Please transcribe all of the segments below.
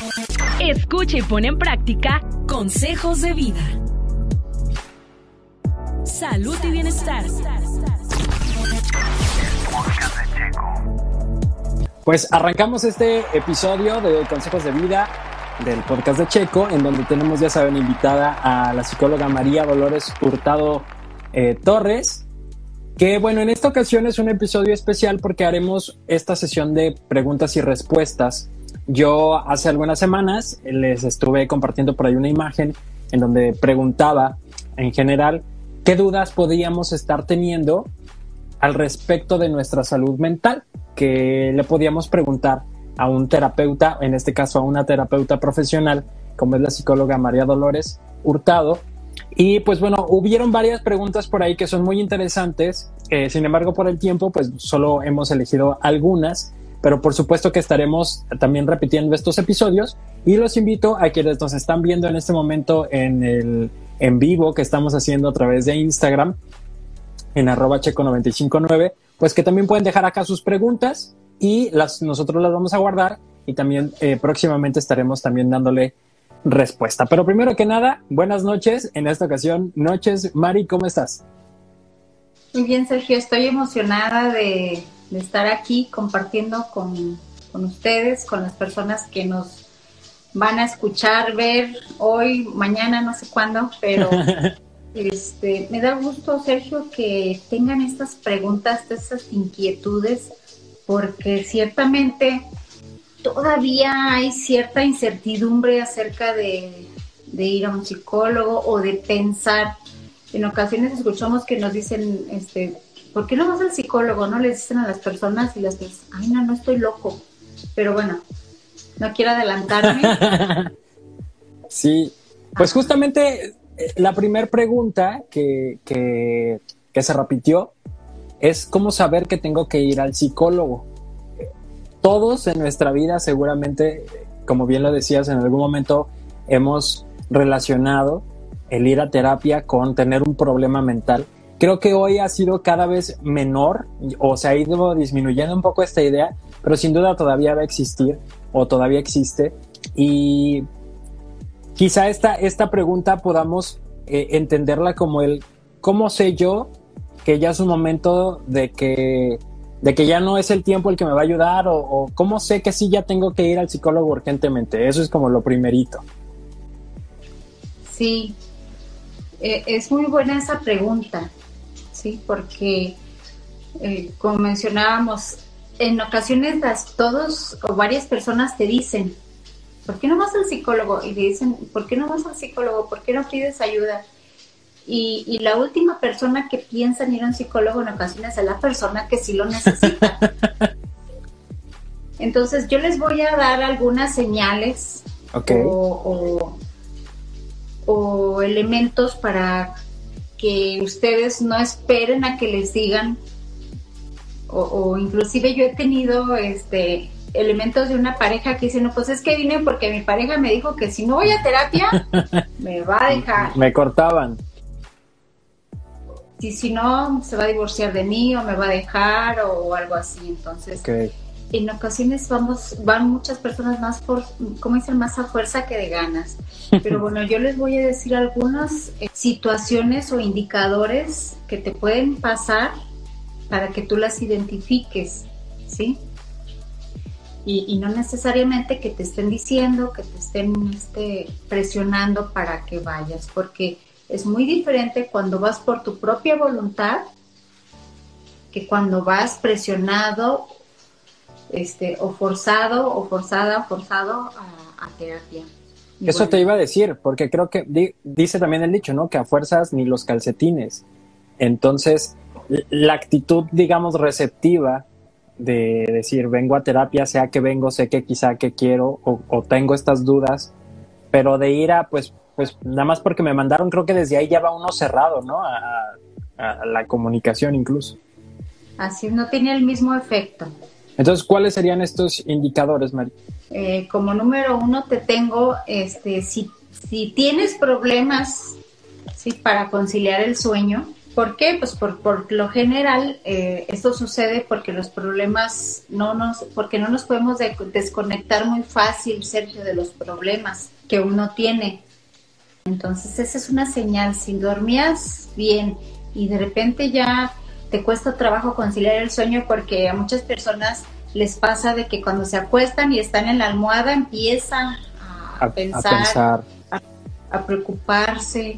Escucha y pon en práctica consejos de vida. Salud y bienestar. Pues arrancamos este episodio de Consejos de Vida del podcast de Checo, en donde tenemos, ya saben, invitada a la psicóloga María Dolores Hurtado Torres, que bueno, en esta ocasión es un episodio especial porque haremos esta sesión de preguntas y respuestas. Yo hace algunas semanas les estuve compartiendo por ahí una imagen en donde preguntaba en general qué dudas podíamos estar teniendo al respecto de nuestra salud mental, que le podíamos preguntar a un terapeuta, en este caso a una terapeuta profesional, como es la psicóloga María Dolores Hurtado. Y pues bueno, hubieron varias preguntas por ahí que son muy interesantes, sin embargo por el tiempo pues solo hemos elegido algunas, pero por supuesto que estaremos también repitiendo estos episodios y los invito a quienes nos están viendo en este momento en vivo que estamos haciendo a través de Instagram, en @checo959, pues que también pueden dejar acá sus preguntas y nosotros las vamos a guardar y también próximamente estaremos también dándole respuesta. Pero primero que nada, buenas noches. En esta ocasión, noches. Mari, ¿cómo estás? Muy bien, Sergio. Estoy emocionada de estar aquí compartiendo con ustedes, con las personas que nos van a escuchar, ver hoy, mañana, no sé cuándo, pero me da gusto, Sergio, que tengan estas preguntas, estas inquietudes, porque ciertamente todavía hay cierta incertidumbre acerca de ir a un psicólogo o de pensar. En ocasiones escuchamos que nos dicen, ¿por qué no vas al psicólogo? No les dicen a las personas y las dicen, ay, no estoy loco. Pero bueno, no quiero adelantarme. Sí, pues justamente la primera pregunta que se repitió es cómo saber que tengo que ir al psicólogo. Todos en nuestra vida seguramente, como bien lo decías, en algún momento hemos relacionado el ir a terapia con tener un problema mental. Creo que hoy ha sido cada vez menor o se ha ido disminuyendo un poco esta idea, pero sin duda todavía va a existir o todavía existe. Y quizá esta pregunta podamos entenderla como ¿cómo sé yo que ya es un momento de que ya no es el tiempo el que me va a ayudar o cómo sé que sí ya tengo que ir al psicólogo urgentemente? Eso es como lo primerito. Sí, es muy buena esa pregunta, sí, porque como mencionábamos, en ocasiones todos o varias personas te dicen, ¿por qué no vas al psicólogo? Y le dicen, ¿por qué no vas al psicólogo? ¿Por qué no pides ayuda? Y la última persona que piensa en ir a un psicólogo en ocasiones es la persona que sí lo necesita. Entonces yo les voy a dar algunas señales, okay, o elementos para que ustedes no esperen a que les digan, o inclusive yo he tenido elementos de una pareja que dicen, no, pues es que vine porque mi pareja me dijo que si no voy a terapia me va a dejar. Me cortaban. Si no, se va a divorciar de mí o me va a dejar o algo así. Entonces, okay, en ocasiones van muchas personas más más a fuerza que de ganas. Pero bueno, yo les voy a decir algunas situaciones o indicadores que te pueden pasar para que tú las identifiques, ¿sí? Y no necesariamente que te estén diciendo, que te estén presionando para que vayas, porque es muy diferente cuando vas por tu propia voluntad que cuando vas presionado o forzado o forzado a terapia. Y eso bueno, te iba a decir, porque creo que dice también el dicho, ¿no? Que a fuerzas ni los calcetines. Entonces, la actitud, digamos, receptiva de decir, vengo a terapia, sea que vengo, sé que quizá que quiero o tengo estas dudas, pero de ir a, pues nada más porque me mandaron, creo que desde ahí ya va uno cerrado, ¿no? A la comunicación incluso. Así no tiene el mismo efecto. Entonces, ¿cuáles serían estos indicadores, Mari? Como número 1 te tengo, si tienes problemas, ¿sí?, para conciliar el sueño, ¿Por qué? Pues por lo general esto sucede porque los problemas porque no nos podemos desconectar muy fácil, Sergio, de los problemas que uno tiene. Entonces esa es una señal. Si dormías bien y de repente ya te cuesta trabajo conciliar el sueño, porque a muchas personas les pasa de que cuando se acuestan y están en la almohada empiezan a pensar, a preocuparse,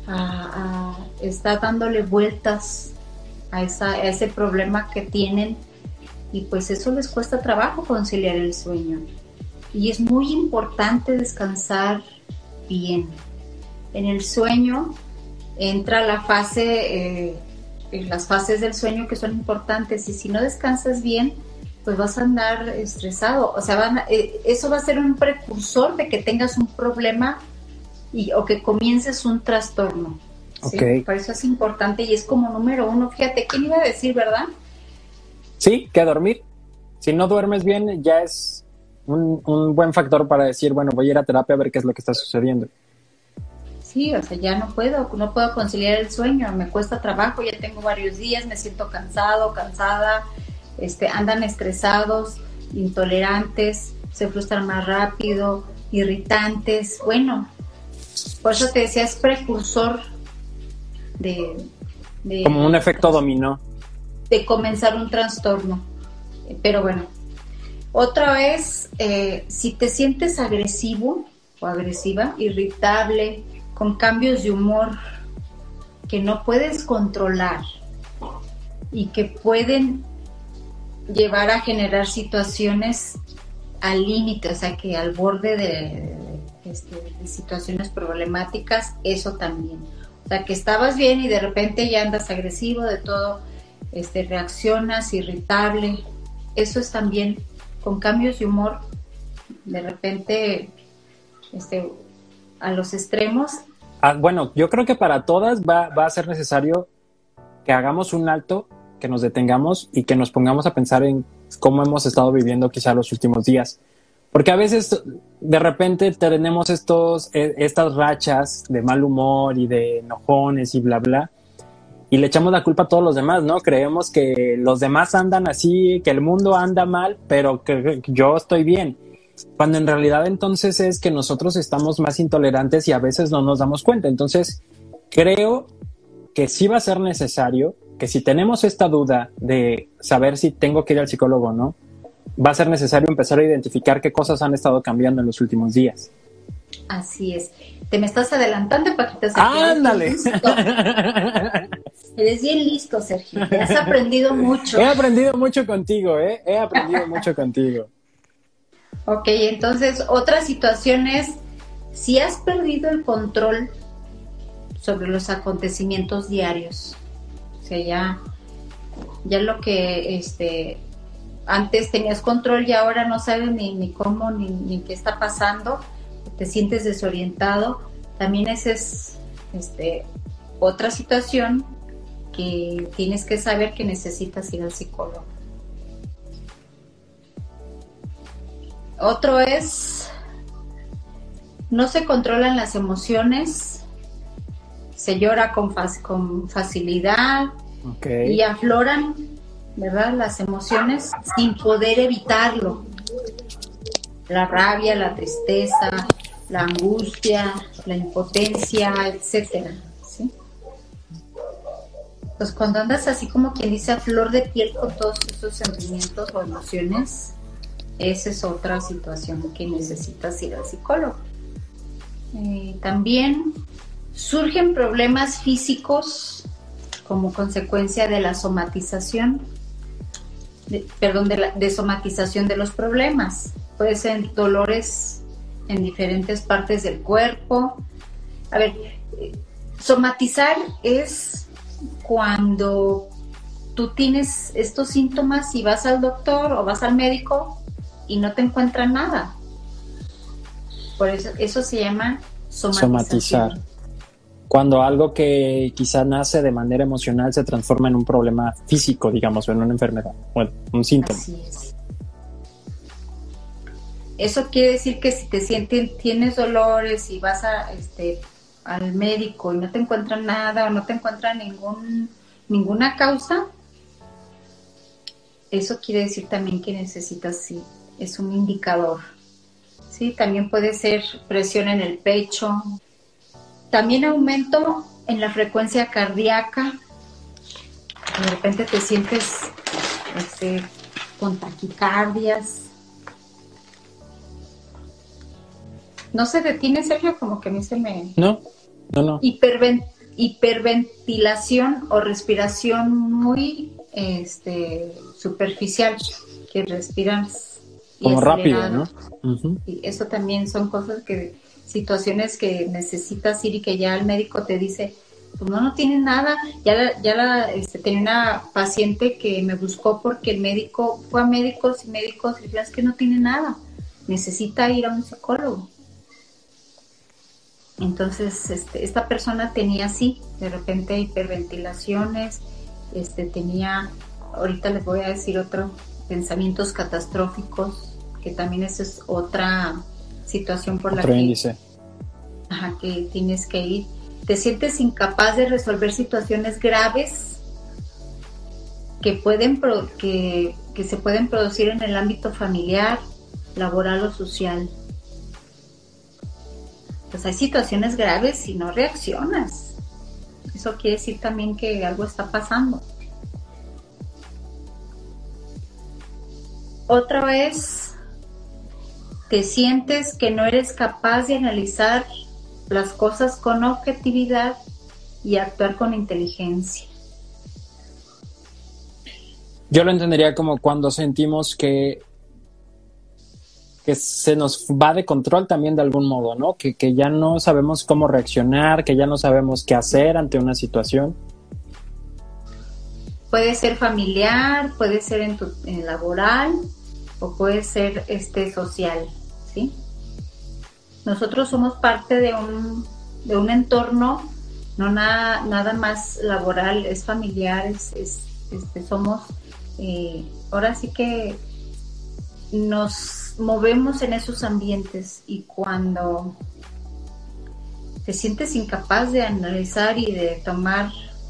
a estar dándole vueltas a ese problema que tienen, y pues eso les cuesta trabajo conciliar el sueño. Y es muy importante descansar bien. En el sueño entra la fase, las fases del sueño que son importantes, y si no descansas bien, pues vas a andar estresado. O sea, eso va a ser un precursor de que tengas un problema o que comiences un trastorno. ¿Sí? Okay. Por eso es importante y es como número 1. Fíjate, ¿quién iba a decir, verdad? Sí, que dormir. Si no duermes bien, ya es un buen factor para decir, bueno, voy a ir a terapia a ver qué es lo que está sucediendo. Sí, o sea, ya no puedo conciliar el sueño, me cuesta trabajo, ya tengo varios días, me siento cansada, andan estresados, intolerantes, se frustran más rápido, irritantes. Bueno, por eso te decía, es precursor de como un efecto dominó. De comenzar un trastorno. Pero bueno, otra vez, si te sientes agresivo o agresiva, irritable, con cambios de humor que no puedes controlar y que pueden llevar a generar situaciones al límite, o sea, que al borde de situaciones problemáticas, eso también. O sea, que estabas bien y de repente ya andas agresivo, de todo, reaccionas irritable. Eso es también con cambios de humor, de repente, a los extremos. Bueno, yo creo que para todas va a ser necesario que hagamos un alto, que nos detengamos y que nos pongamos a pensar en cómo hemos estado viviendo quizá los últimos días. Porque a veces de repente tenemos estas rachas de mal humor y de enojones y bla, bla, y le echamos la culpa a todos los demás, ¿no? Creemos que los demás andan así, que el mundo anda mal, pero que yo estoy bien. Cuando en realidad entonces es que nosotros estamos más intolerantes y a veces no nos damos cuenta. Entonces creo que sí va a ser necesario que si tenemos esta duda de saber si tengo que ir al psicólogo o no, va a ser necesario empezar a identificar qué cosas han estado cambiando en los últimos días. Así es. Te me estás adelantando, Paquita. ¡Ándale! Eres bien listo, Sergio. Has aprendido mucho. He aprendido mucho contigo, ¿eh? He aprendido mucho contigo. Ok, entonces, otra situación es, si has perdido el control sobre los acontecimientos diarios, o sea, ya lo que antes tenías control y ahora no sabes ni cómo, ni qué está pasando, te sientes desorientado, también esa es otra situación que tienes que saber que necesitas ir al psicólogo. Otro es, no se controlan las emociones, se llora con facilidad, okay, y afloran, ¿verdad?, las emociones sin poder evitarlo. La rabia, la tristeza, la angustia, la impotencia, etcétera, ¿sí? Pues cuando andas así como quien dice a flor de piel con todos esos sentimientos o emociones, esa es otra situación que necesitas ir al psicólogo. También surgen problemas físicos como consecuencia de la somatización, de somatización de los problemas. Puede ser dolores en diferentes partes del cuerpo. A ver, somatizar es cuando tú tienes estos síntomas y vas al doctor o vas al médico y no te encuentran nada. Por eso se llama somatizar. Cuando algo que quizá nace de manera emocional se transforma en un problema físico, digamos, o en una enfermedad, bueno, un síntoma. Así es. Eso quiere decir que si tienes dolores y vas al médico y no te encuentran nada o no te encuentran ninguna causa, eso quiere decir también que necesitas, sí, es un indicador. Sí, también puede ser presión en el pecho, también aumento en la frecuencia cardíaca, de repente te sientes con taquicardias. ¿No se detiene, Sergio? Como que a mí se me... No. Hiperventilación o respiración muy superficial, que respiras como rápido, ¿no? Uh-huh. Y eso también son situaciones que necesitas ir y que ya el médico te dice, pues no tienes nada. Tenía una paciente que me buscó porque el médico fue a médicos y dijeron, es que no tiene nada, necesita ir a un psicólogo. Entonces, esta persona tenía así, de repente hiperventilaciones, tenía, ahorita les voy a decir otro, pensamientos catastróficos, que también esa es otra situación por otro la que... índice. Ajá, que tienes que ir. Te sientes incapaz de resolver situaciones graves que se pueden producir en el ámbito familiar, laboral o social. Pues hay situaciones graves si no reaccionas. Eso quiere decir también que algo está pasando. Otra vez, te sientes que no eres capaz de analizar las cosas con objetividad y actuar con inteligencia. Yo lo entendería como cuando sentimos que se nos va de control también de algún modo, ¿no? Que ya no sabemos cómo reaccionar, que ya no sabemos qué hacer ante una situación. Puede ser familiar, puede ser en laboral o puede ser social, ¿sí? Nosotros somos parte de un entorno, no nada más laboral, es familiar, somos, ahora sí que nos movemos en esos ambientes, y cuando te sientes incapaz de analizar y de tomar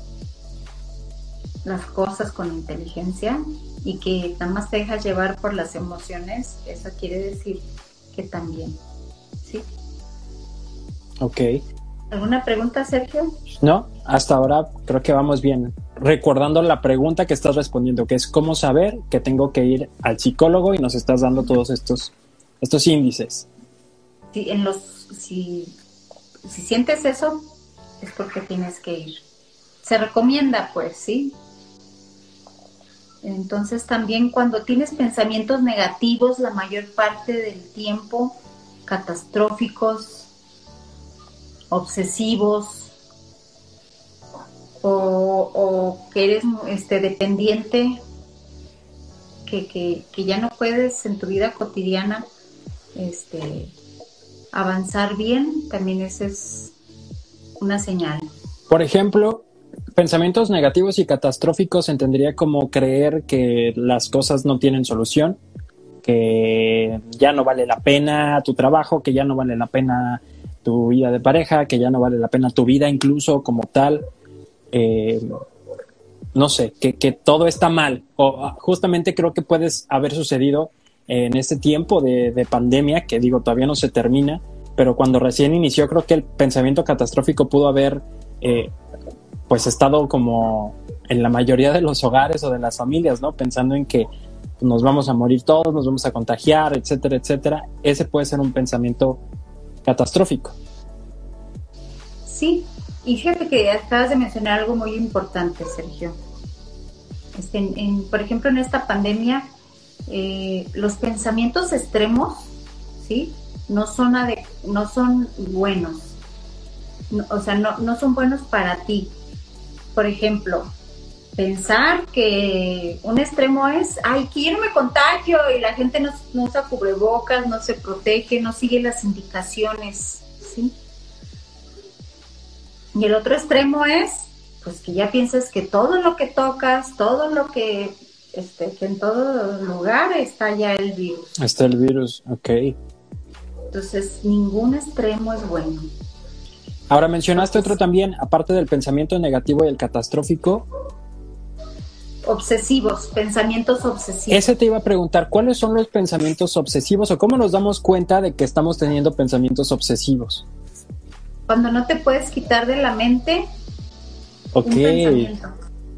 las cosas con inteligencia y que nada más te dejas llevar por las emociones, eso quiere decir que también, ¿sí? Ok. ¿Alguna pregunta, Sergio? No, hasta ahora creo que vamos bien. Recordando la pregunta que estás respondiendo, que es cómo saber que tengo que ir al psicólogo, y nos estás dando todos estos índices. Sí, si sientes eso, es porque tienes que ir. Se recomienda, pues, ¿sí? Entonces también cuando tienes pensamientos negativos la mayor parte del tiempo, catastróficos, obsesivos, o que eres dependiente, que ya no puedes en tu vida cotidiana avanzar bien, también esa es una señal. Por ejemplo, pensamientos negativos y catastróficos entendería como creer que las cosas no tienen solución, que ya no vale la pena tu trabajo, que ya no vale la pena tu vida de pareja, que ya no vale la pena tu vida incluso como tal. No sé, que todo está mal. O justamente creo que puede haber sucedido en este tiempo de pandemia, que digo, todavía no se termina, pero cuando recién inició, creo que el pensamiento catastrófico pudo haber pues estado como en la mayoría de los hogares o de las familias, ¿no? Pensando en que nos vamos a morir todos, nos vamos a contagiar, etcétera, etcétera. Ese puede ser un pensamiento catastrófico. Sí, y fíjate que acabas de mencionar algo muy importante, Sergio. Por ejemplo, en esta pandemia, los pensamientos extremos, ¿sí? No son buenos. No son buenos para ti. Por ejemplo, pensar que un extremo es, que yo no me contagio, y la gente no usa cubrebocas, no se protege, no sigue las indicaciones, ¿sí? Y el otro extremo es, pues, que ya piensas que todo lo que tocas, todo lo que en todo lugar está ya el virus. Está el virus, ok. Entonces, ningún extremo es bueno. Ahora mencionaste otro también, aparte del pensamiento negativo y el catastrófico. Obsesivos, pensamientos obsesivos. Ese te iba a preguntar, ¿cuáles son los pensamientos obsesivos o cómo nos damos cuenta de que estamos teniendo pensamientos obsesivos? Cuando no te puedes quitar de la mente un pensamiento.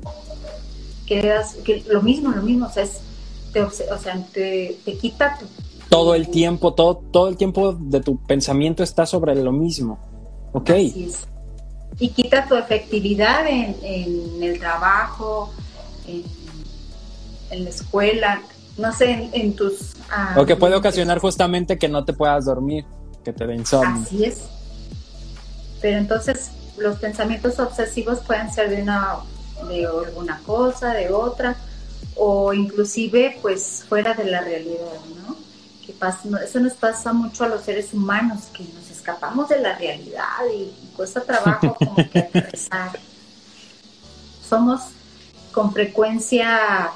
Que lo mismo, o sea, te quita todo el tiempo, todo el tiempo de tu pensamiento está sobre lo mismo. Ok. Así es. Y quita tu efectividad en el trabajo, en la escuela, no sé, en tus... o que puede ocasionar justamente que no te puedas dormir, que te dé insomnio. Así es. Pero entonces los pensamientos obsesivos pueden ser de alguna cosa, de otra, o inclusive pues fuera de la realidad, ¿no? Eso nos pasa mucho a los seres humanos, que nos escapamos de la realidad y cuesta trabajo como que aterrizar. Somos con frecuencia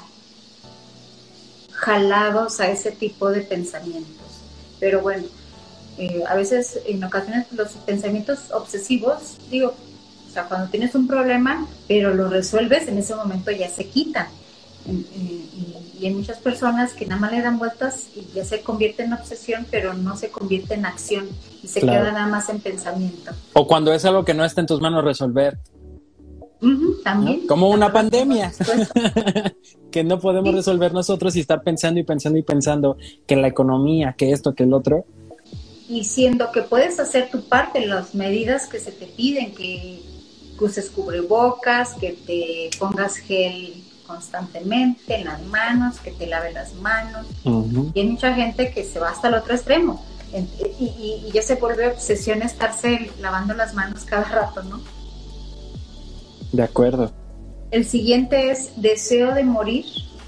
jalados a ese tipo de pensamientos. Pero bueno, a veces, en ocasiones, los pensamientos obsesivos, o sea, cuando tienes un problema, pero lo resuelves, en ese momento ya se quitan. Y hay muchas personas que nada más le dan vueltas y ya se convierte en obsesión, pero no se convierte en acción y se queda nada más en pensamiento. O cuando es algo que no está en tus manos resolver. También. ¿No? Como una pandemia que no podemos resolver nosotros y estar pensando y pensando y pensando que la economía, que esto, que el otro. Y siendo que puedes hacer tu parte, las medidas que se te piden, que uses cubrebocas, que te pongas gel constantemente en las manos, que te laves las manos. Y hay mucha gente que se va hasta el otro extremo y ya se vuelve obsesión estarse lavando las manos cada rato, ¿no? De acuerdo. El siguiente es deseo de morir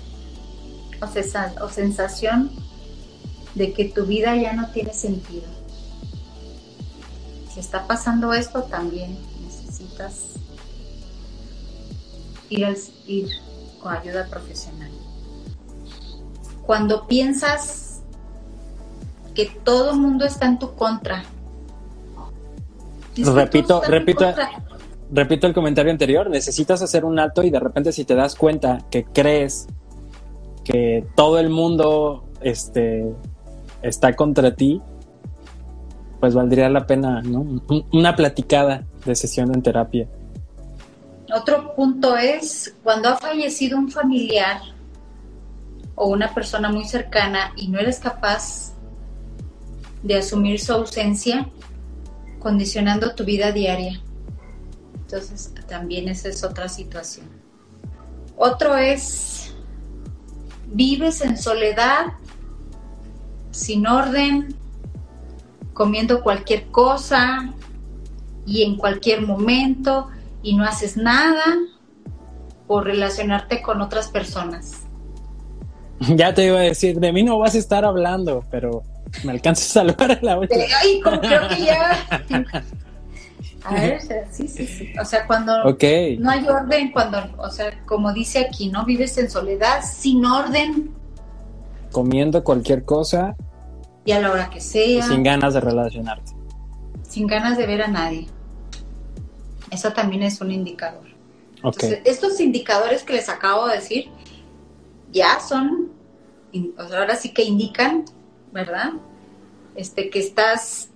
o sensación de que tu vida ya no tiene sentido. Si está pasando esto, también necesitas ir con ayuda profesional. Cuando piensas que todo el mundo está en tu contra. Repito el comentario anterior, necesitas hacer un alto y de repente si te das cuenta que crees que todo el mundo está contra ti, pues valdría la pena, ¿no? Una platicada de sesión en terapia. Otro punto es cuando ha fallecido un familiar o una persona muy cercana y no eres capaz de asumir su ausencia, condicionando tu vida diaria. Entonces, también esa es otra situación. Otro es, vives en soledad, sin orden, comiendo cualquier cosa y en cualquier momento y no haces nada por relacionarte con otras personas. Ya te iba a decir, de mí no vas a estar hablando, pero me alcanzas a salvar a la última. Ay, como creo que ya... A ver, sí. O sea, cuando no hay orden, o sea, como dice aquí, ¿no? Vives en soledad, sin orden. Comiendo cualquier cosa. Y a la hora que sea. Sin ganas de relacionarte. Sin ganas de ver a nadie. Eso también es un indicador. Okay. Entonces, estos indicadores que les acabo de decir, ya son, o sea, ahora sí que indican, ¿verdad? Que estás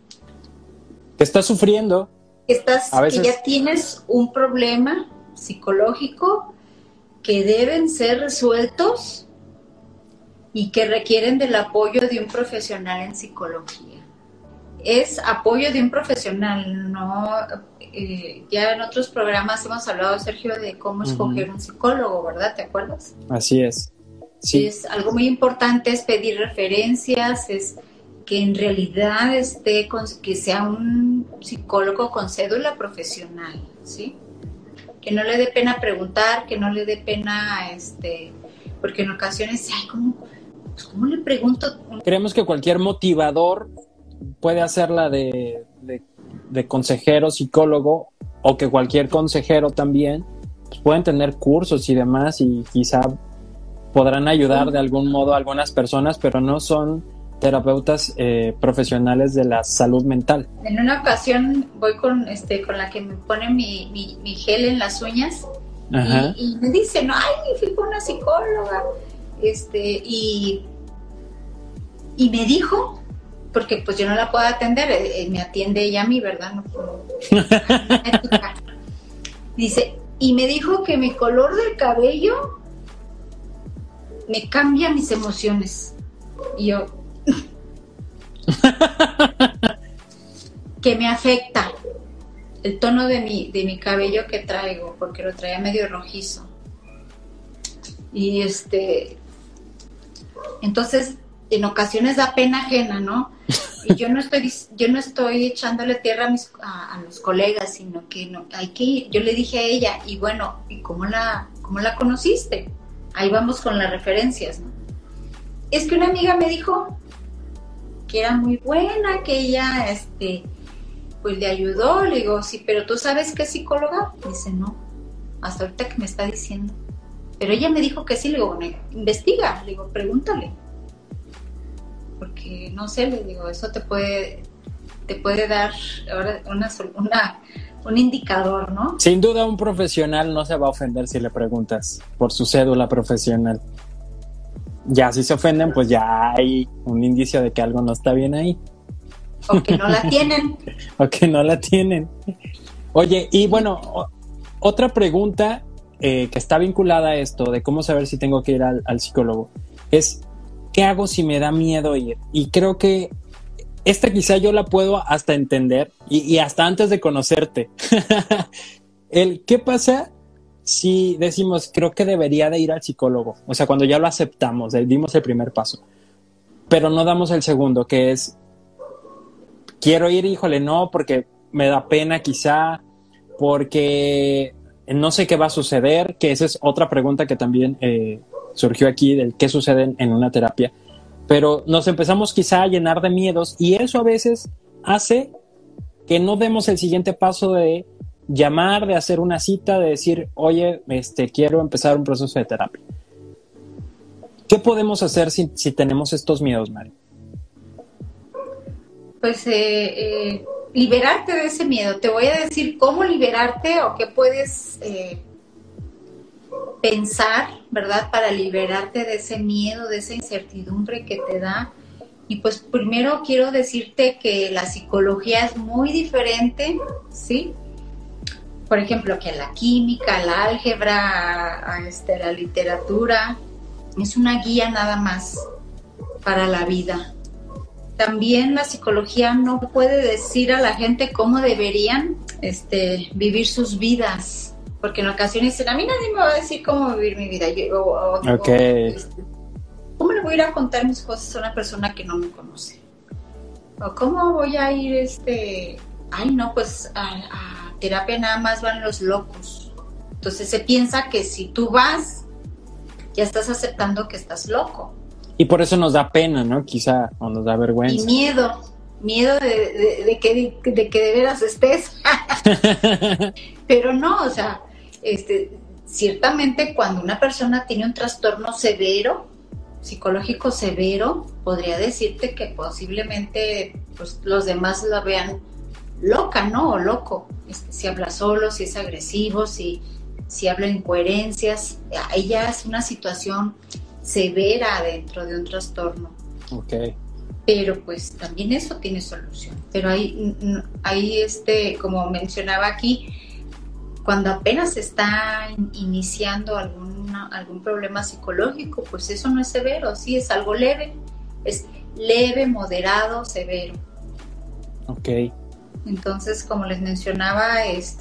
sufriendo. Que ya tienes un problema psicológico que deben ser resueltos y que requieren del apoyo de un profesional en psicología. Es apoyo de un profesional, no ya en otros programas hemos hablado, Sergio, de cómo escoger un psicólogo, ¿verdad? ¿Te acuerdas? Así es. Sí. Es algo muy importante, es pedir referencias, es que en realidad que sea un psicólogo con cédula profesional, ¿sí? Que no le dé pena preguntar, que no le dé pena, porque en ocasiones, ¿cómo le pregunto? Creemos que cualquier motivador puede hacerla de consejero, psicólogo, o que cualquier consejero también, pues pueden tener cursos y demás y quizá podrán ayudar de algún modo a algunas personas, pero no son terapeutas profesionales de la salud mental. En una ocasión voy con la que me pone mi gel en las uñas. Ajá. Y me dicen, ay, fui con una psicóloga, y me dijo, porque pues yo no la puedo atender, me atiende ella a mí, ¿verdad? No, dice, y me dijo que mi color del cabello me cambia mis emociones. Y yo, que me afecta el tono de mi cabello que traigo, porque lo traía medio rojizo. Y entonces en ocasiones da pena ajena, ¿no? Y yo no estoy echándole tierra a los colegas, sino que no, hay que ir. Yo le dije a ella, y bueno, ¿y cómo la conociste? Ahí vamos con las referencias, ¿no? Es que una amiga me dijo que era muy buena, que ella, pues le ayudó. Le digo, sí, pero ¿tú sabes qué es psicóloga? Me dice, no, hasta ahorita que me está diciendo. Pero ella me dijo que sí. Le digo, bueno, investiga, le digo, pregúntale. Porque, no sé, le digo, eso te puede dar ahora un indicador, ¿no? Sin duda un profesional no se va a ofender si le preguntas por su cédula profesional. Ya si se ofenden, pues ya hay un indicio de que algo no está bien ahí. O que no la tienen. O que no la tienen. Oye, y bueno, otra pregunta que está vinculada a esto de cómo saber si tengo que ir al psicólogo es, ¿qué hago si me da miedo ir? Y creo que esta quizá yo la puedo hasta entender y hasta antes de conocerte. ¿Qué pasa si decimos, creo que debería de ir al psicólogo? O sea, cuando ya lo aceptamos, dimos el primer paso, pero no damos el segundo, que es, quiero ir, híjole, no, porque me da pena quizá, porque no sé qué va a suceder, que esa es otra pregunta que también surgió aquí, del qué sucede en una terapia. Pero nos empezamos quizá a llenar de miedos y eso a veces hace que no demos el siguiente paso de llamar, de hacer una cita, de decir, oye, quiero empezar un proceso de terapia. ¿Qué podemos hacer si tenemos estos miedos, Mari? Pues liberarte de ese miedo. Te voy a decir cómo liberarte o qué puedes pensar, ¿verdad? Para liberarte de ese miedo, de esa incertidumbre que te da. Y pues primero quiero decirte que la psicología es muy diferente, ¿sí? Por ejemplo, que la química, la álgebra, la literatura, es una guía nada más para la vida. También la psicología no puede decir a la gente cómo deberían vivir sus vidas, porque en ocasiones dicen, a mí nadie me va a decir cómo vivir mi vida. Okay. ¿Cómo le voy a ir a contar mis cosas a una persona que no me conoce? ¿O cómo voy a ir, ay no, pues a terapia nada más van los locos? Entonces se piensa que si tú vas, ya estás aceptando que estás loco. Y por eso nos da pena, ¿no? Quizá, o nos da vergüenza. Y miedo de que de veras estés. Pero no, o sea, ciertamente cuando una persona tiene un trastorno severo, psicológico severo, podría decirte que posiblemente pues, los demás la vean loca, ¿no? O loco. Si habla solo, si es agresivo, si habla incoherencias, ahí ya es una situación severa dentro de un trastorno. Okay. Pero pues también eso tiene solución. Pero ahí como mencionaba aquí, cuando apenas se está iniciando algún problema psicológico, pues eso no es severo, sí es algo leve, es leve, moderado, severo. Okay. Entonces, como les mencionaba,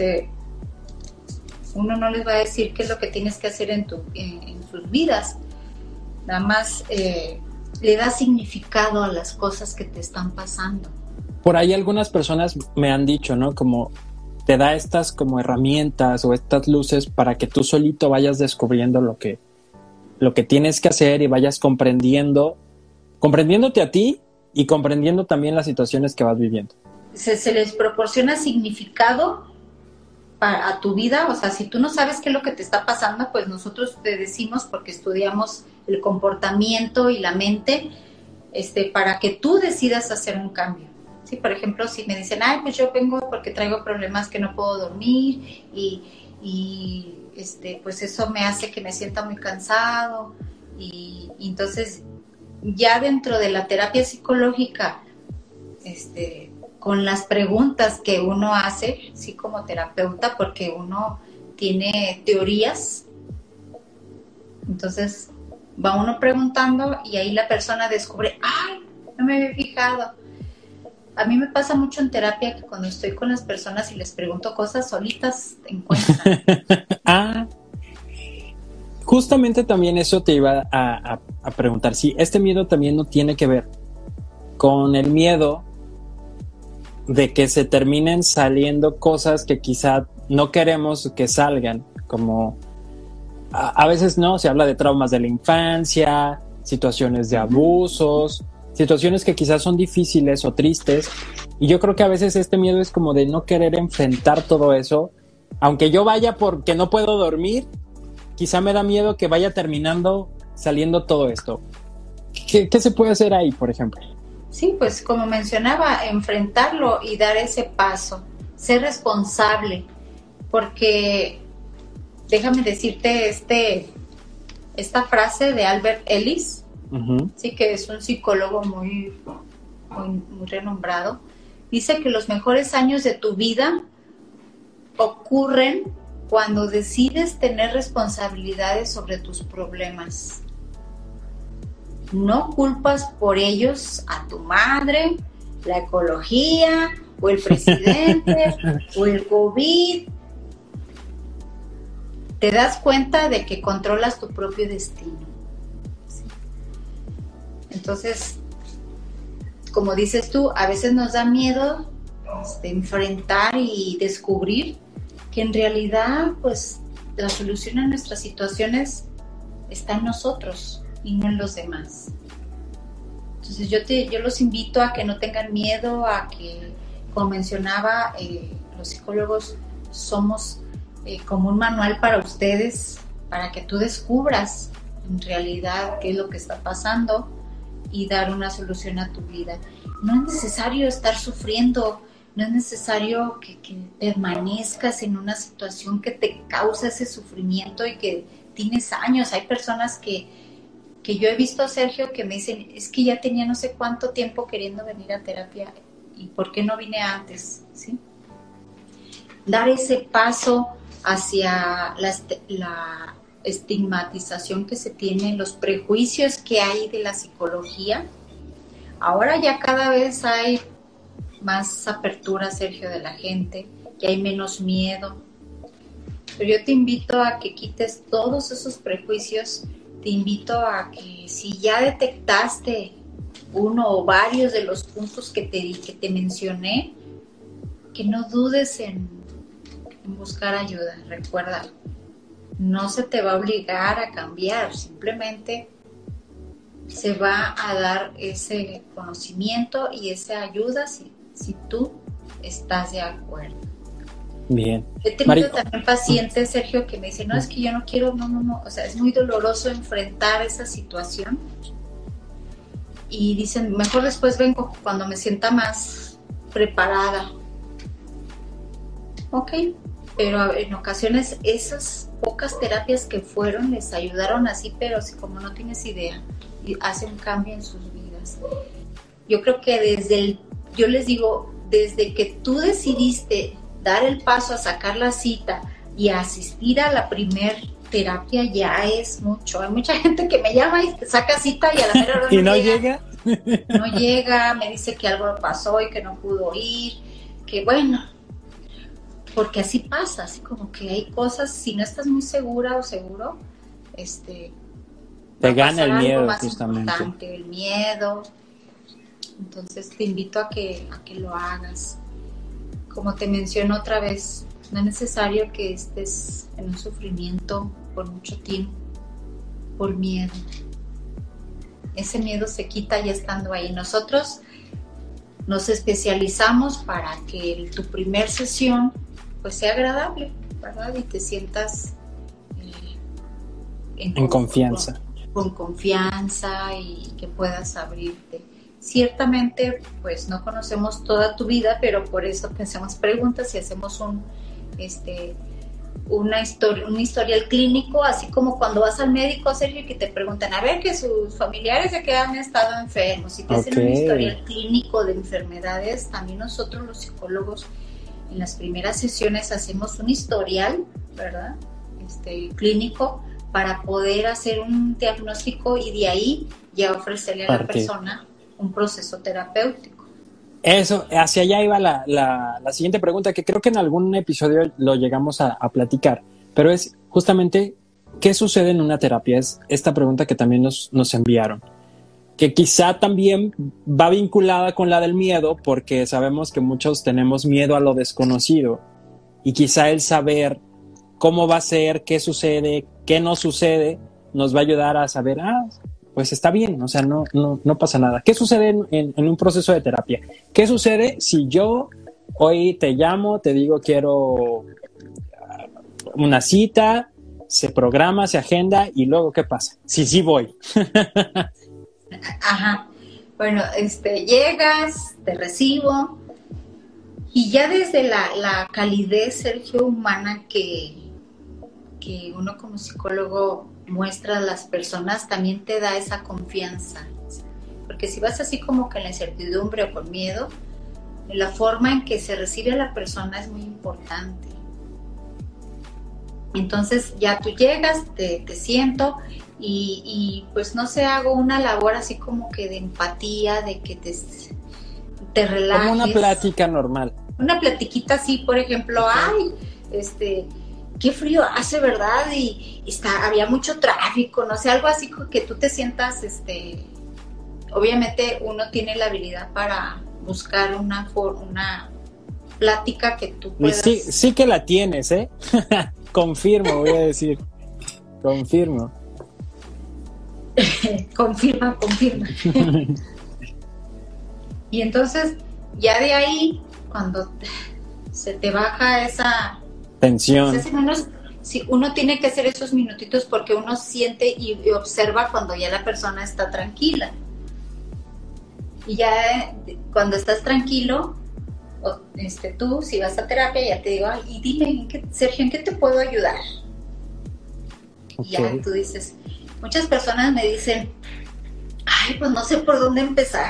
uno no les va a decir qué es lo que tienes que hacer en sus vidas, nada más le da significado a las cosas que te están pasando. Por ahí algunas personas me han dicho, ¿no? Como te da estas como herramientas o estas luces para que tú solito vayas descubriendo lo que tienes que hacer y vayas comprendiéndote a ti y comprendiendo también las situaciones que vas viviendo. Se les proporciona significado a tu vida, o sea, si tú no sabes qué es lo que te está pasando, pues nosotros te decimos, porque estudiamos el comportamiento y la mente, para que tú decidas hacer un cambio. Sí, por ejemplo, si me dicen, pues yo vengo porque traigo problemas que no puedo dormir y pues eso me hace que me sienta muy cansado y entonces ya dentro de la terapia psicológica, con las preguntas que uno hace, sí, como terapeuta, porque uno tiene teorías, entonces va uno preguntando y ahí la persona descubre, no me había fijado. A mí me pasa mucho en terapia que cuando estoy con las personas y les pregunto cosas, solitas encuentran. Justamente también eso te iba a preguntar. Si este miedo también no tiene que ver con el miedo de que se terminen saliendo cosas que quizá no queremos que salgan, como a veces no, se habla de traumas de la infancia, situaciones de abusos, situaciones que quizás son difíciles o tristes, y yo creo que a veces este miedo es como de no querer enfrentar todo eso, aunque yo vaya porque no puedo dormir, quizá me da miedo que vaya terminando saliendo todo esto. ¿Qué se puede hacer ahí, por ejemplo? Sí, pues como mencionaba, enfrentarlo y dar ese paso, ser responsable, porque déjame decirte esta frase de Albert Ellis, sí, que es un psicólogo muy renombrado, dice que los mejores años de tu vida ocurren cuando decides tener responsabilidades sobre tus problemas. No culpas por ellos a tu madre, la ecología, o el presidente, o el COVID. Te das cuenta de que controlas tu propio destino. ¿Sí? Entonces, como dices tú, a veces nos da miedo enfrentar y descubrir que en realidad, pues, la solución a nuestras situaciones está en nosotros y no en los demás. Entonces yo los invito a que no tengan miedo, a que, como mencionaba, los psicólogos somos como un manual para ustedes, para que tú descubras en realidad qué es lo que está pasando y dar una solución a tu vida. No es necesario estar sufriendo, no es necesario que permanezcas en una situación que te causa ese sufrimiento y que tienes años. Hay personas que yo he visto, Sergio, que me dicen, es que ya tenía no sé cuánto tiempo queriendo venir a terapia y ¿por qué no vine antes? ¿Sí? Dar ese paso hacia la estigmatización que se tiene, los prejuicios que hay de la psicología. Ahora ya cada vez hay más apertura, Sergio, de la gente, que hay menos miedo. Pero yo te invito a que quites todos esos prejuicios. Te invito a que si ya detectaste uno o varios de los puntos que te mencioné, que no dudes en buscar ayuda. Recuerda, no se te va a obligar a cambiar, simplemente se va a dar ese conocimiento y esa ayuda si tú estás de acuerdo. Bien. He tenido también pacientes, Sergio, que me dicen, no, es que yo no quiero, no, o sea, es muy doloroso enfrentar esa situación y dicen, mejor después vengo cuando me sienta más preparada. Ok, pero en ocasiones esas pocas terapias que fueron les ayudaron así, pero así como no tienes idea, y hace un cambio en sus vidas. Yo creo que yo les digo, desde que tú decidiste dar el paso a sacar la cita y a asistir a la primer terapia, ya es mucho. Hay mucha gente que me llama y saca cita y a la mera hora ¿Y no llega? No llega, me dice que algo pasó y que no pudo ir, que bueno, porque así pasa, así como que hay cosas, si no estás muy segura o seguro, te gana el miedo, justamente. El miedo. Entonces te invito a que lo hagas. Como te menciono otra vez, no es necesario que estés en un sufrimiento por mucho tiempo, por miedo. Ese miedo se quita ya estando ahí. Nosotros nos especializamos para que tu primer sesión pues sea agradable, ¿verdad? Y te sientas en confianza. con confianza y que puedas abrirte. Ciertamente, pues no conocemos toda tu vida, pero por eso hacemos preguntas y hacemos un historial clínico, así como cuando vas al médico, Sergio, que te preguntan, a ver, que sus familiares de que han estado enfermos y te hacen un historial clínico de enfermedades. También nosotros los psicólogos en las primeras sesiones hacemos un historial, ¿verdad? Clínico, para poder hacer un diagnóstico y de ahí ya ofrecerle a la persona un proceso terapéutico. Eso, hacia allá iba la siguiente pregunta, que creo que en algún episodio lo llegamos a platicar, pero es justamente, ¿qué sucede en una terapia? Es esta pregunta que también nos enviaron, que quizá también va vinculada con la del miedo, porque sabemos que muchos tenemos miedo a lo desconocido, y quizá el saber cómo va a ser, qué sucede, qué no sucede, nos va a ayudar a saber, pues está bien, o sea, no pasa nada. ¿Qué sucede en un proceso de terapia? ¿Qué sucede si yo hoy te llamo, te digo quiero una cita, se programa, se agenda y luego qué pasa? Sí voy. Ajá. Bueno, llegas, te recibo y ya desde la calidez, Sergio, humana que uno como psicólogo muestra a las personas, también te da esa confianza, porque si vas así como que en la incertidumbre o con miedo, la forma en que se recibe a la persona es muy importante. Entonces ya tú llegas, te siento y pues no sé, hago una labor así como que de empatía, de que te relajes. Como una plática normal. Una platiquita así, por ejemplo, qué frío hace, ¿verdad? Y había mucho tráfico, no sé, algo así que tú te sientas, obviamente uno tiene la habilidad para buscar una plática que tú puedas... Sí que la tienes, ¿eh? Confirmo, voy a decir. Confirmo. confirma. Y entonces, ya de ahí, cuando se te baja esa... tensión. Pues si uno tiene que hacer esos minutitos porque uno siente y observa cuando ya la persona está tranquila. Y ya cuando estás tranquilo, tú, si vas a terapia, ya te digo, y dime, Sergio, ¿en qué te puedo ayudar? Okay. Y ya tú dices, muchas personas me dicen, pues no sé por dónde empezar.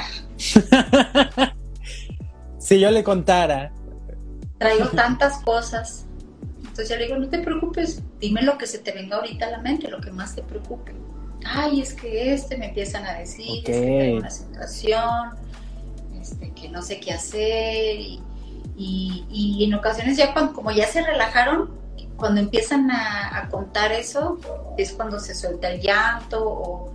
Si yo le contara. Traigo tantas cosas. Entonces ya le digo, no te preocupes, dime lo que se te venga ahorita a la mente, lo que más te preocupe. Es que me empiezan a decir, es que tengo una situación, que no sé qué hacer, y en ocasiones ya como ya se relajaron, cuando empiezan a contar eso, es cuando se suelta el llanto o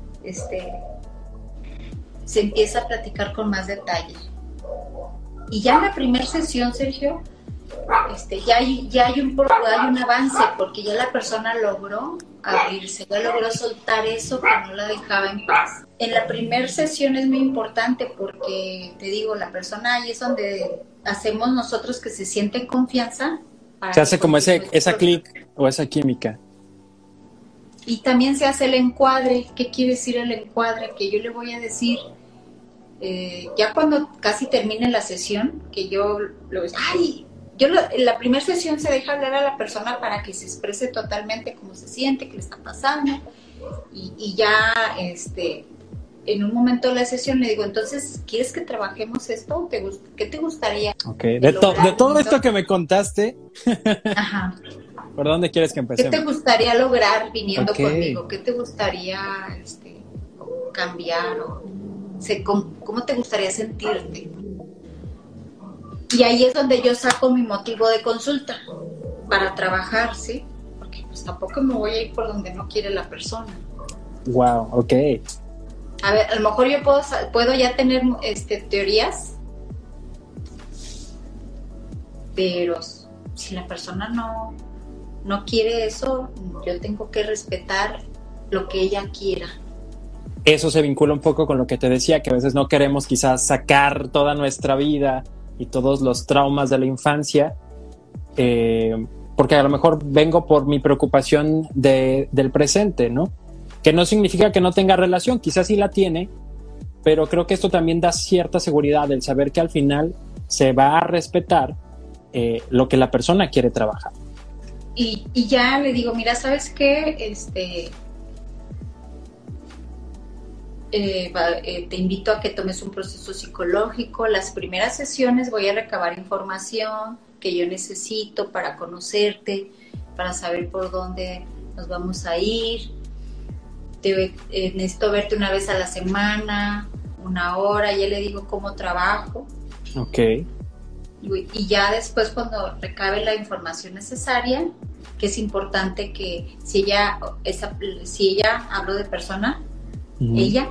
se empieza a platicar con más detalle. Y ya en la primera sesión, Sergio, ya hay un avance, porque ya la persona logró abrirse, ya logró soltar eso que no la dejaba en paz. En la primera sesión es muy importante porque, te digo, la persona ahí es donde hacemos nosotros que se siente en confianza. Se hace como esa clic o esa química. Y también se hace el encuadre. ¿Qué quiere decir el encuadre? Que yo le voy a decir, ya cuando casi termine la sesión, que yo en la primera sesión se deja hablar a la persona para que se exprese totalmente cómo se siente, qué le está pasando, y ya en un momento de la sesión le digo, entonces, ¿quieres que trabajemos esto? ¿Qué te gustaría? Okay. De todo esto que me contaste, ajá. ¿Por dónde quieres que empecemos? ¿Qué te gustaría lograr viniendo conmigo? ¿Qué te gustaría cambiar? ¿Cómo te gustaría sentirte? Y ahí es donde yo saco mi motivo de consulta para trabajar, ¿sí? Porque pues tampoco me voy a ir por donde no quiere la persona. Wow, ok. A ver, a lo mejor yo puedo ya tener teorías, pero si la persona no quiere eso, yo tengo que respetar lo que ella quiera. Eso se vincula un poco con lo que te decía, que a veces no queremos quizás sacar toda nuestra vida y todos los traumas de la infancia, porque a lo mejor vengo por mi preocupación del presente, ¿no? que no significa que no tenga relación, quizás sí la tiene, pero creo que esto también da cierta seguridad, el saber que al final se va a respetar lo que la persona quiere trabajar. Y ya le digo, mira, ¿sabes qué? Te invito a que tomes un proceso psicológico. Las primeras sesiones voy a recabar información que yo necesito para conocerte, para saber por dónde nos vamos a ir. Necesito verte una vez a la semana, 1 hora. Ya le digo cómo trabajo. Ok. Y ya después, cuando recabe la información necesaria, que es importante que si ella hablo de persona, ella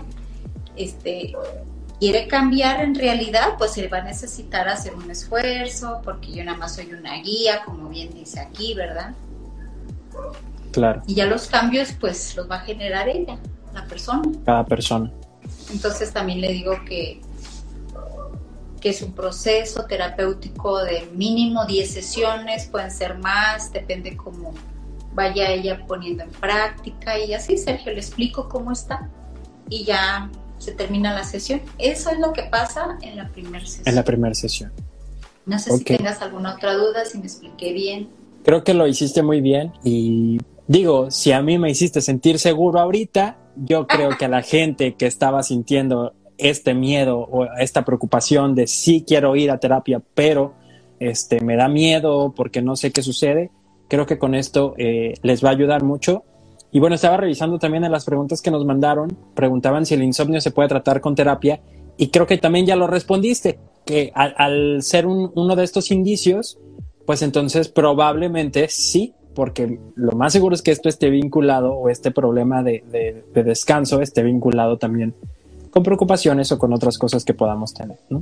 quiere cambiar en realidad, pues se va a necesitar hacer un esfuerzo, porque yo nada más soy una guía, como bien dice aquí, ¿verdad? Claro. Y ya los cambios, pues los va a generar ella, la persona. Cada persona. Entonces también le digo que es un proceso terapéutico de mínimo 10 sesiones, pueden ser más, depende cómo vaya ella poniendo en práctica. Y así, Sergio, le explico cómo está y ya se termina la sesión. Eso es lo que pasa en la primera sesión. En la primera sesión. No sé si tengas alguna otra duda, si me expliqué bien. Creo que lo hiciste muy bien y digo, si a mí me hiciste sentir seguro ahorita, yo creo que a la gente que estaba sintiendo este miedo o esta preocupación de sí quiero ir a terapia, pero me da miedo porque no sé qué sucede, creo que con esto les va a ayudar mucho. Y bueno, estaba revisando también en las preguntas que nos mandaron, preguntaban si el insomnio se puede tratar con terapia y creo que también ya lo respondiste, que al ser uno de estos indicios, pues entonces probablemente sí, porque lo más seguro es que esto esté vinculado o este problema de descanso esté vinculado también con preocupaciones o con otras cosas que podamos tener, ¿no?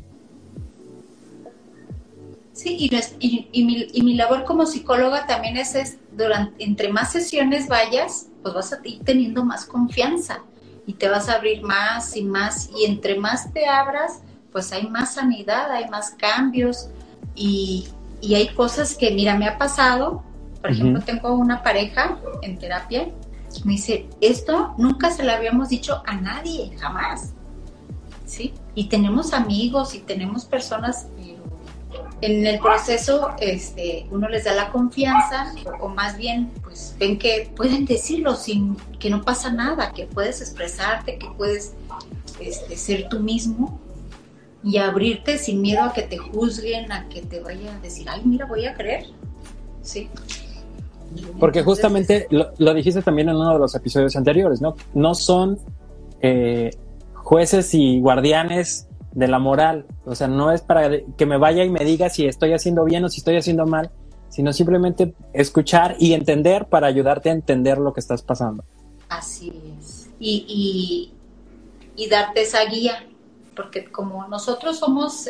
Sí, y mi labor como psicóloga también es entre más sesiones vayas, pues vas a ir teniendo más confianza y te vas a abrir más y más, y entre más te abras, pues hay más sanidad, hay más cambios y hay cosas que, mira, me ha pasado. Por ejemplo, tengo una pareja en terapia, me dice, esto nunca se lo habíamos dicho a nadie, jamás, ¿sí? Y tenemos amigos y tenemos personas, en el proceso uno les da la confianza, o más bien, pues ven que pueden decirlo sin que no pasa nada, que puedes expresarte, que puedes ser tú mismo y abrirte sin miedo a que te juzguen, a que te vayan a decir, ay, mira, voy a creer, ¿sí? Porque justamente lo dijiste también en uno de los episodios anteriores, ¿no? No son jueces y guardianes de la moral, o sea, no es para que me vaya y me diga si estoy haciendo bien o si estoy haciendo mal, sino simplemente escuchar y entender para ayudarte a entender lo que estás pasando. Así es. Y darte esa guía, porque como nosotros somos,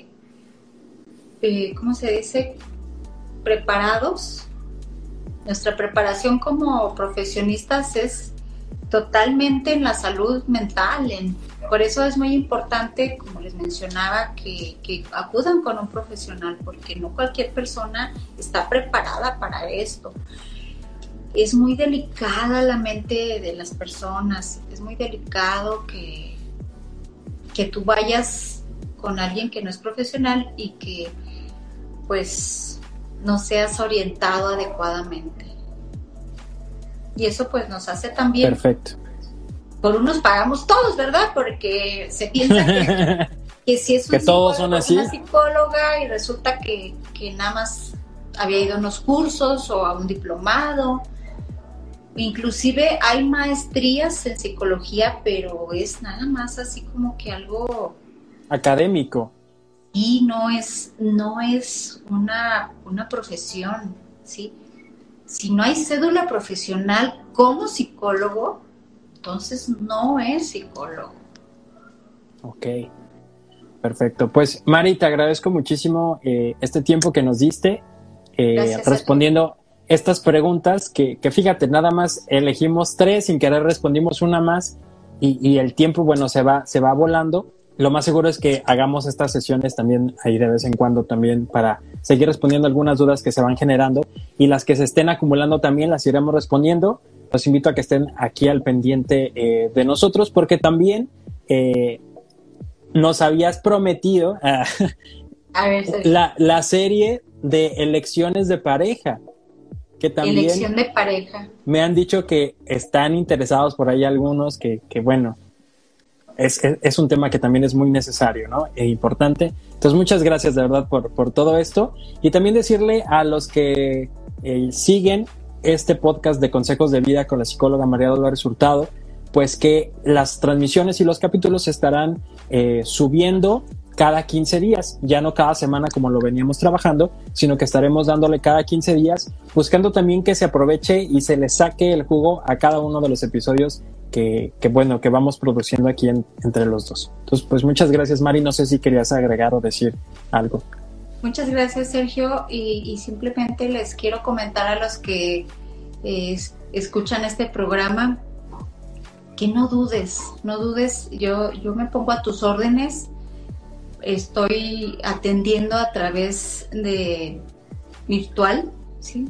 ¿cómo se dice? Preparados. Nuestra preparación como profesionistas es totalmente en la salud mental. Por eso es muy importante, como les mencionaba, que acudan con un profesional, porque no cualquier persona está preparada para esto. Es muy delicada la mente de las personas, es muy delicado que tú vayas con alguien que no es profesional y que pues no seas orientado adecuadamente. Y eso pues nos hace también... Perfecto. Por unos pagamos todos, ¿verdad? Porque se piensa que si es un que todos son así, una psicóloga, y resulta que nada más había ido a unos cursos o a un diplomado. Inclusive hay maestrías en psicología, pero es nada más así como que algo académico. Y no es una profesión, ¿sí? Si no hay cédula profesional como psicólogo, entonces no es psicólogo. Ok, perfecto. Pues Mari, te agradezco muchísimo este tiempo que nos diste respondiendo estas preguntas que fíjate, nada más elegimos 3, sin querer respondimos una más y el tiempo, bueno, se va volando. Lo más seguro es que hagamos estas sesiones también ahí de vez en cuando también para seguir respondiendo algunas dudas que se van generando y las que se estén acumulando también las iremos respondiendo. los invito a que estén aquí al pendiente de nosotros, porque también nos habías prometido a ver, la serie de elecciones de pareja, que también elección de pareja. Me han dicho que están interesados por ahí algunos, que bueno, es un tema que también es muy necesario, ¿no? E importante. Entonces, muchas gracias de verdad por todo esto. Y también decirle a los que siguen este podcast de Consejos de Vida con la psicóloga María Dolores Hurtado, pues que las transmisiones y los capítulos se estarán subiendo cada 15 días, ya no cada semana como lo veníamos trabajando, sino que estaremos dándole cada 15 días, buscando también que se aproveche y se le saque el jugo a cada uno de los episodios que vamos produciendo aquí entre los dos. Entonces, pues muchas gracias, Mari. No sé si querías agregar o decir algo. Muchas gracias, Sergio, y simplemente les quiero comentar a los que escuchan este programa que no dudes, yo me pongo a tus órdenes. Estoy atendiendo a través de virtual, ¿sí?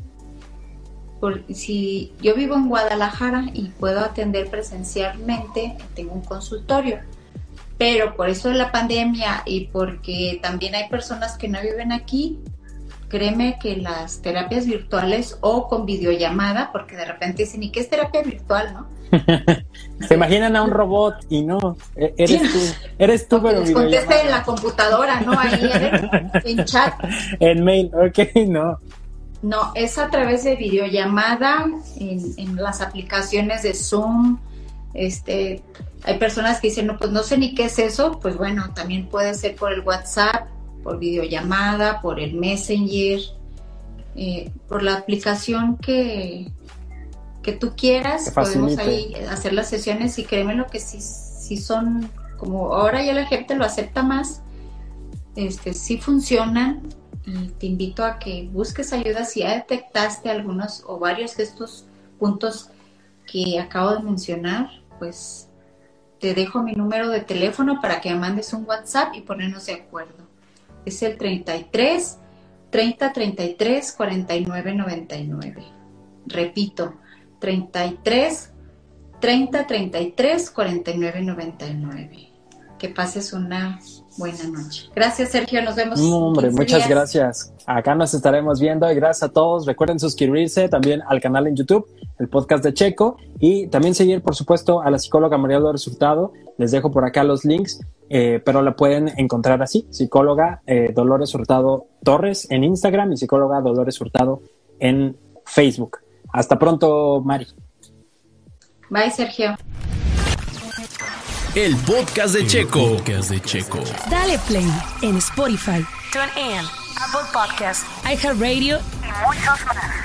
Si yo vivo en Guadalajara y puedo atender presencialmente, tengo un consultorio, pero por eso de la pandemia y porque también hay personas que no viven aquí, créeme que las terapias virtuales o con videollamada, porque de repente dicen, ¿y qué es terapia virtual, no? Se imaginan a un robot y no, eres tú, pero les conteste en la computadora, ¿no? Ahí en chat. En mail, ok, no. No, es a través de videollamada, en las aplicaciones de Zoom. Hay personas que dicen, no, pues no sé ni qué es eso. Pues bueno, también puede ser por el WhatsApp, por videollamada, por el Messenger, por la aplicación que tú quieras. Podemos ahí hacer las sesiones y créeme lo que sí son, como ahora ya la gente lo acepta más, sí funcionan. Y te invito a que busques ayuda si ya detectaste algunos o varios de estos puntos que acabo de mencionar. Pues te dejo mi número de teléfono para que me mandes un WhatsApp y ponernos de acuerdo. Es el 33 30 33 49 99. Repito, 33 30 33 49 99. Que pases una buena noche. Gracias, Sergio. Nos vemos. Hombre, muchas gracias. Acá nos estaremos viendo y gracias a todos. Recuerden suscribirse también al canal en YouTube, el podcast de Checo, y también seguir, por supuesto, a la psicóloga María Dolores Hurtado. Les dejo por acá los links, pero la pueden encontrar así, psicóloga Dolores Hurtado Torres en Instagram y psicóloga Dolores Hurtado en Facebook. Hasta pronto, Mari. Bye, Sergio. El podcast de Checo. Dale play en Spotify, TuneIn, Apple Podcasts iHeartRadio y muchos más.